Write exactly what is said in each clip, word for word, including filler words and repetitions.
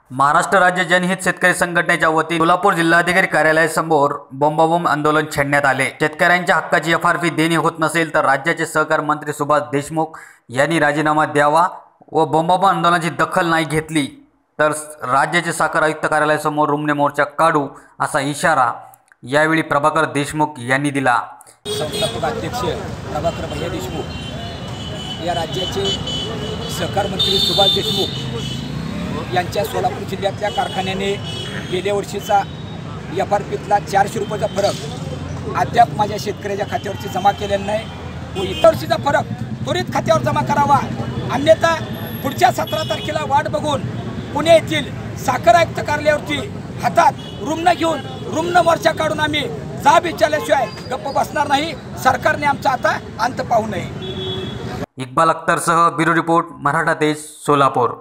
महाराष्ट्र राज्य जनहित शेतकरी संघटनेच्या वतीने सोलापूर जिल्हाधिकारी कार्यालयासमोर बोंबाबोंब आंदोलन छेडण्यात आले। शेतकऱ्यांच्या हक्काची एफ आर पी देणे होत नसेल तर राज्याचे सहकार मंत्री सुभाष देशमुख यांनी राजीनामा द्यावा व बोंबाबोंब आंदोलनाची दखल नाही घेतली तर राज्याचे साखर आयुक्त कार्यालयासमोर रुमणे मोर्चा काढू असा इशारा यावेळी प्रभाकर देशमुख यांनी दिला। संस्थापक अध्यक्ष प्रभाकर भैया देशमुख या राज्याचे सहकार मंत्री सुभाष देशमुख यांच्या सोलापूर जिल्ह्यातल्या कारखान्याने गेल्या वर्षीचा एफ आर पीतला चारशे रुपयाचा फरक अद्याप माझ्या शेतकऱ्याच्या खात्यावरती जमा केलेला नाही व इतर वर्षीचा फरक त्वरित खात्यावर जमा करावा, अन्यथा पुढच्या सतरा तारखेला वाट बघून पुणे येथील साखर आयुक्त कार्यालयावरती हातात रुग्ण घेऊन रुग्ण मोर्चा काढून आम्ही जाब विचारल्याशिवाय गप्प बसणार नाही। सरकारने आमचा आता अंत पाहू नये। इक्बाल अख्तरसह ब्युरो रिपोर्ट मराठा देश सोलापूर।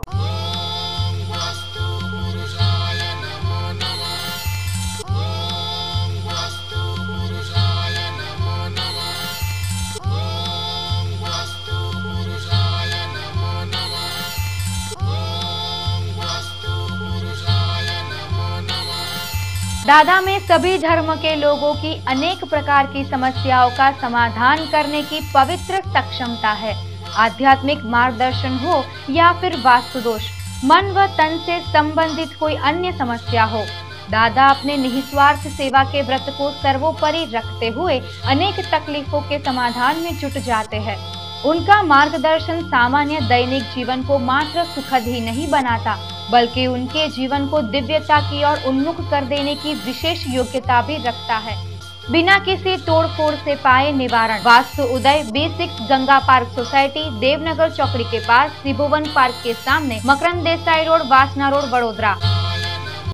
दादा में सभी धर्म के लोगों की अनेक प्रकार की समस्याओं का समाधान करने की पवित्र सक्षमता है। आध्यात्मिक मार्गदर्शन हो या फिर वास्तु दोष, मन व तन से संबंधित कोई अन्य समस्या हो, दादा अपने निस्वार्थ सेवा के व्रत को सर्वोपरि रखते हुए अनेक तकलीफों के समाधान में जुट जाते हैं। उनका मार्गदर्शन सामान्य दैनिक जीवन को मात्र सुखद ही नहीं बनाता बल्कि उनके जीवन को दिव्यता की ओर उन्मुख कर देने की विशेष योग्यता भी रखता है। बिना किसी तोड़ फोड़ से पाए निवारण। वास्तु Uday B six Ganga park society, Devnagar चौकड़ी के पास, त्रिभुवन पार्क के सामने, मकरंद देसाई रोड, वासना रोड, वडोदरा।